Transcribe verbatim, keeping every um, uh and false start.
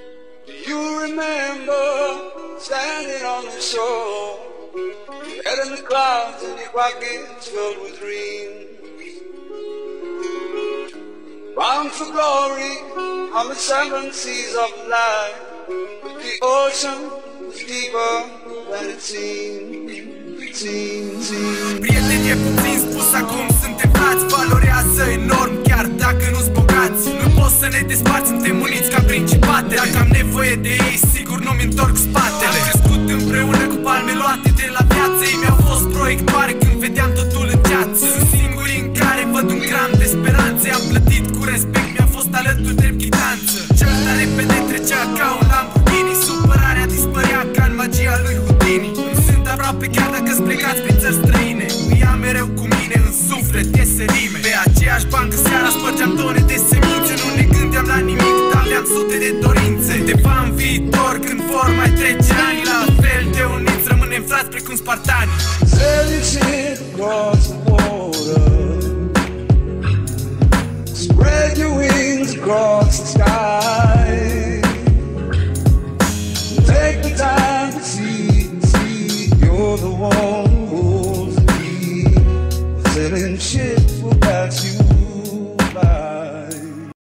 Do you remember standing on the shore, your head in the clouds and your pockets filled with dreams? Bound for glory on the seven seas of life, but the ocean was deeper than it seemed, it seemed, seemed. Prieteni, e puțin spus, acum suntem frați, valorează enorm chiar dacă nu-s bogați. Nu poți să ne desparți, suntem uniți ca principate. Dacă am nevoie de ei, sigur nu-mi întorc spatele. Am crescut împreună cu palme luate de la viață. Ei mi-au fost proiectoare când vedeam totul în ceață. Sunt singurii în care văd un gram de speranță. Am plătit cu respect, mi-a fost alături drept chitanță. Cel care repede trecea ca un Lamborghini. Supărarea dispărea ca în magia lui Houdini. Sunt aproape chiar dacă-s plecați prin țări străine. Îi am mereu cu mine în suflet, iese rime. Pe aceeași bancă seara spărgeam tone de semințe. Nu ne gândeam la nimic, dar aveam sute de dorințe. Undeva în viitor, când vor mai trece ani, la fel de uniți rămânem frați precum spartani. Sailing ship across the water, spread your wings across the sky. Take the time to see, see you're the one who holds the key. Sailing ship